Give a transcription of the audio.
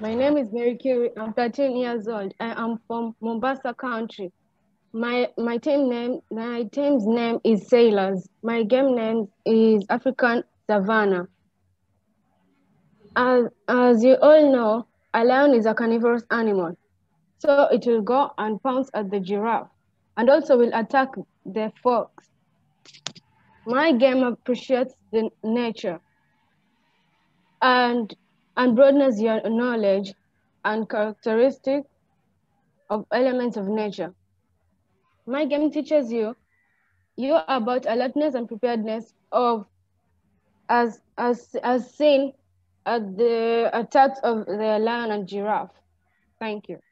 My name is Mary Curie. I'm 13 years old. I am from Mombasa Country. My team's name is Sailors. My game name is African Savannah. As you all know, a lion is a carnivorous animal, so it will go and pounce at the giraffe, and also will attack the fox. My game appreciates the nature and broadens your knowledge and characteristics of elements of nature. My game teaches you about alertness and preparedness of as seen at the attacks of the lion and giraffe. Thank you.